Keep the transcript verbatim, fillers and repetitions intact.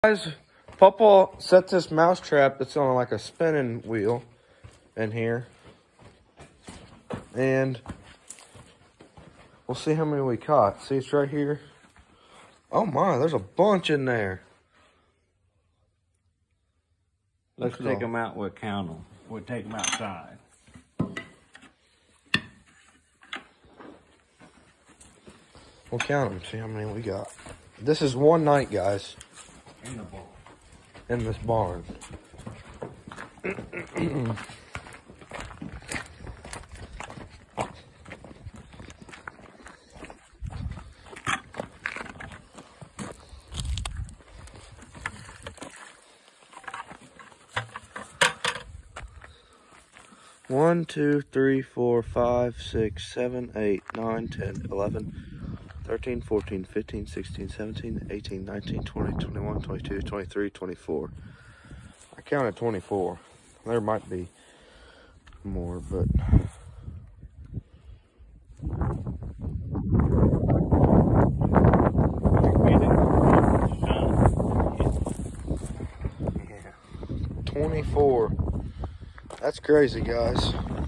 Guys, Papa set this mouse trap that's on like a spinning wheel in here. And we'll see how many we caught. See, it's right here. Oh my, there's a bunch in there. Let's take them out, we'll count them. We'll take them outside. We'll count them, see how many we got. This is one night, guys. In the barn. In this barn. One, two, three, four, five, six, seven, eight, nine, ten, eleven, thirteen, fourteen, fifteen, sixteen, seventeen, eighteen, nineteen, twenty, twenty-one, twenty-two, twenty-three, twenty-four. I counted twenty-four. There might be more, but yeah, twenty-four. That's crazy, guys.